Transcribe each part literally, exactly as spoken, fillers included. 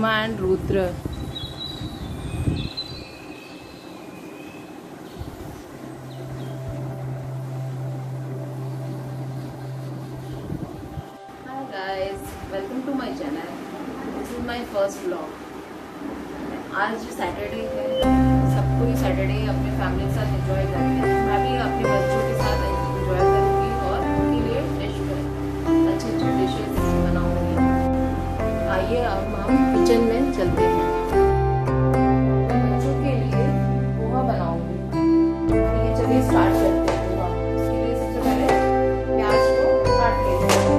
Sharma and Rudra. Hi guys, welcome to my channel. This is my first vlog. आज Saturday है, सबको ही Saturday अपने family के साथ एंजॉय करते हैं। मैं भी अपने बच्चों के साथ एंजॉय करूँगी और उनके लिए डिश अच्छे अच्छे डिशेस बनाऊँगी। आइए अब हम किचन में चलते हैं। बच्चों के लिए पोहा बनाऊँगी। ठीक है, चलिए स्टार्ट करते हैं पोहा। उसके लिए सबसे पहले प्याज को काट लेते हैं।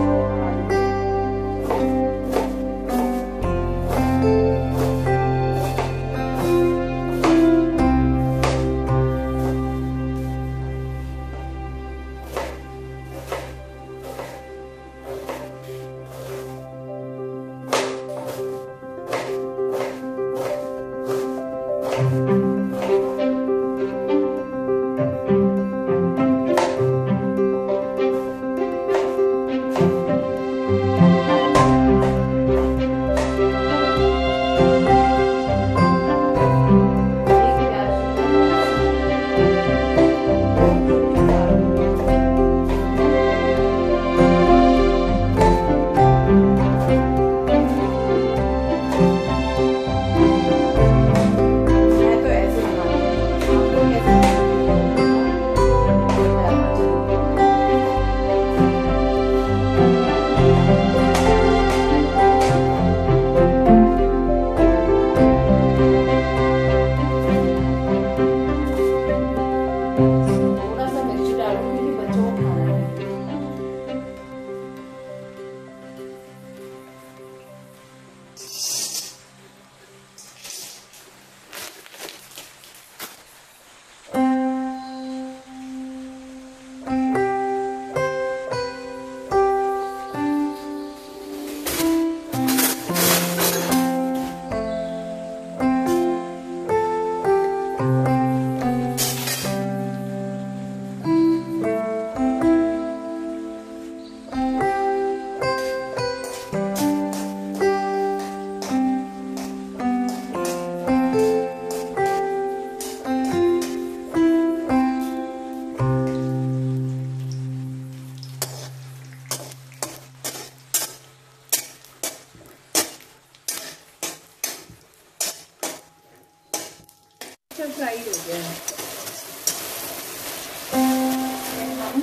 फ्राई हो गया है। हम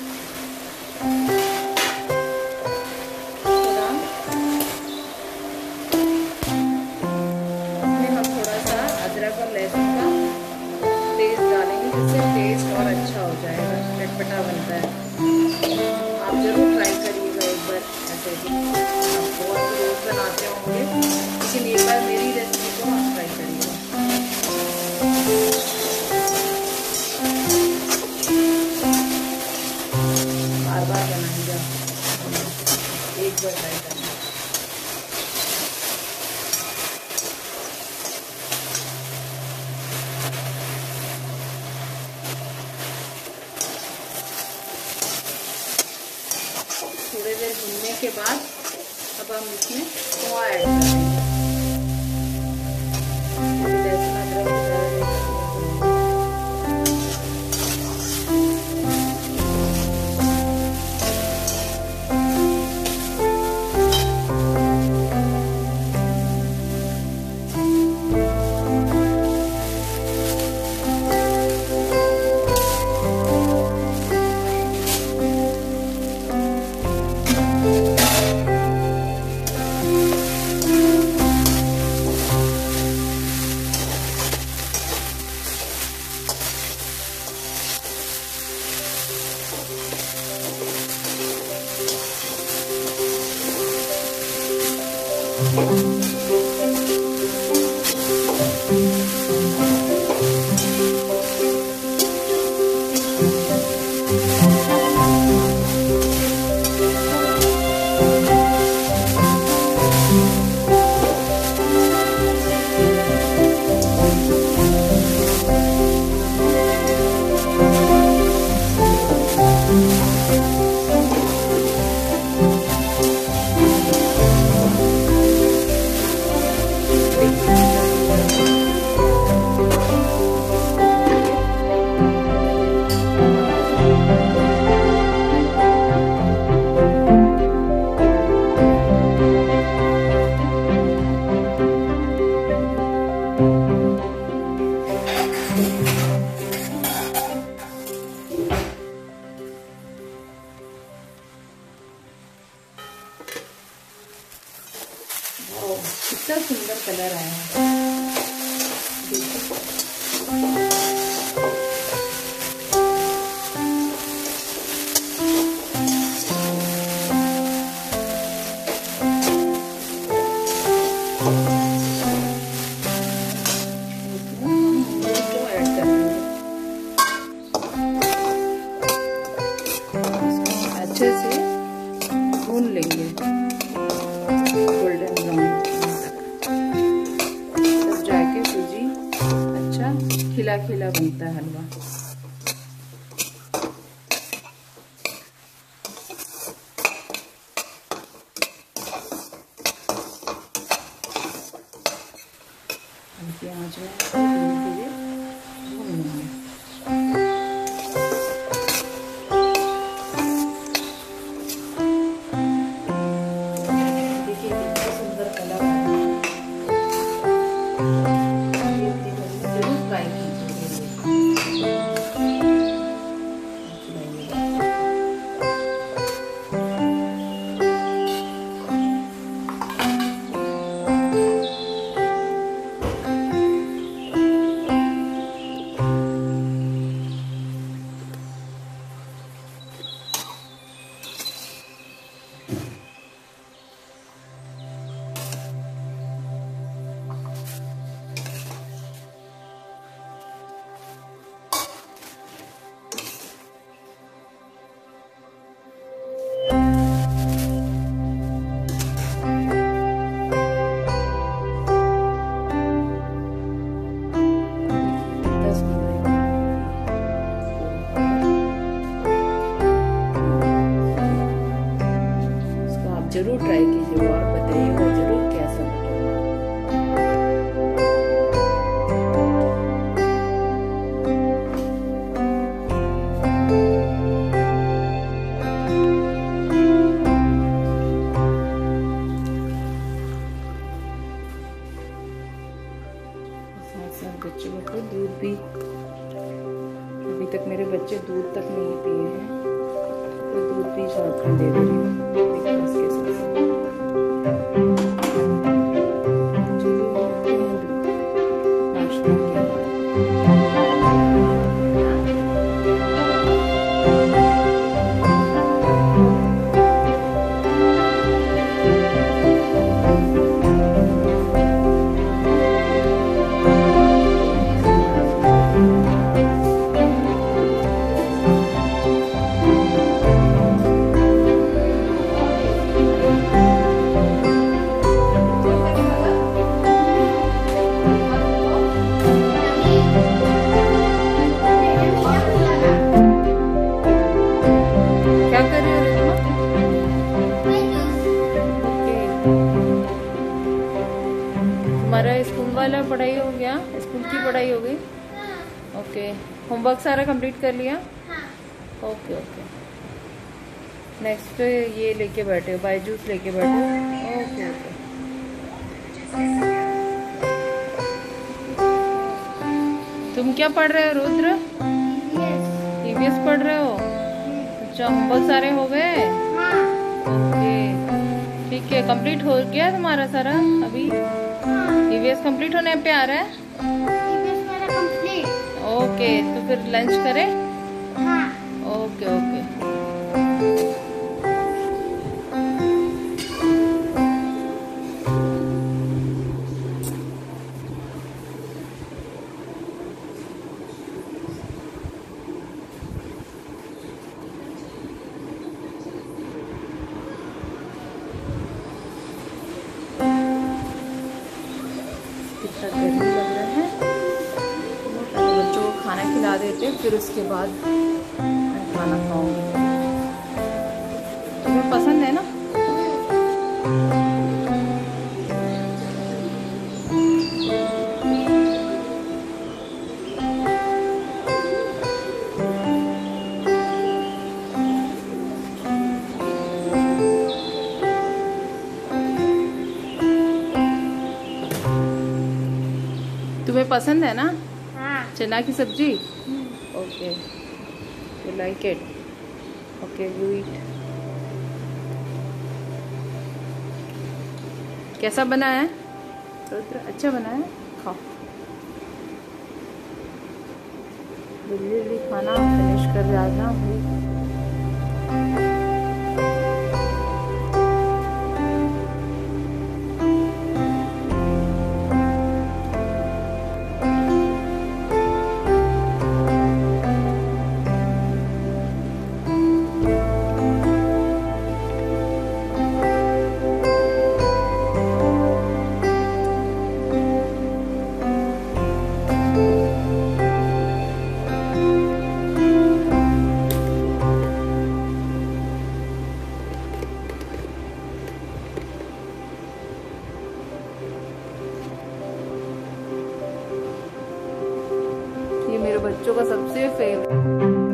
इसमें हम थोड़ा सा अदरक और लहसुन का पेस्ट डालेंगे, जिससे टेस्ट और अच्छा हो जाएगा, चटपटा बनता है। आप जरूर ट्राई करिएगा एक बार, ऐसे भी आप बहुत रोज बनाते होंगे, लेकिन एक बार मेरी रेसिपी को आप ट्राई करिएगा। बार बार बनाएंगे, एक बार ट्राई करना। थोड़ी देर भूनने के बाद अब हम इसमें पोहा ऐड करेंगे। खिला खिला बनता है हलवा। हल्की आंच में धीरे भून लेंगे। देखिए कितना सुंदर कलर है। जरूर ट्राई कीजिए। जरूर ट्राई कीजिए और बताइएगा जरूर कैसा बना। साथ साथ बच्चों को दूध भी, अभी तक मेरे बच्चे दूध तक नहीं पिए हैं, तो दूध भी साथ में दे दे रही हूँ। हमारा स्कूल वाला पढ़ाई हो गया, स्कूल की पढ़ाई हो गई। ओके, होमवर्क सारा कंप्लीट कर लिया। ओके ओके, नेक्स्ट ये लेके बैठे हो, बायजूस लेके बैठे हो। ओके ओके, तुम क्या पढ़ रहे हो रुद्र? ईवीएस पढ़ रहे हो? अच्छा, होमवर्क सारे हो गए? ओके ठीक है, कंप्लीट हो गया तुम्हारा सारा? अभी ईवीएस कंप्लीट होने पे आ रहा है? ईवीएस मेरा कंप्लीट। ओके, तो फिर लंच करें? हाँ। Okay okay. कितना गर्मी लग रहा है, बच्चों को खाना खिला देते फिर उसके बाद मैं खाना खाऊंगी। तुम्हें पसंद है ना? तुम्हें पसंद है ना? हाँ। चना की सब्जी? Okay, you like it? Okay, you eat. कैसा बना है रुद्र? अच्छा बना है, खाओ। जल्दी जल्दी खाना फिनिश कर जाना भाई। मेरे बच्चों का सबसे फेवरेट।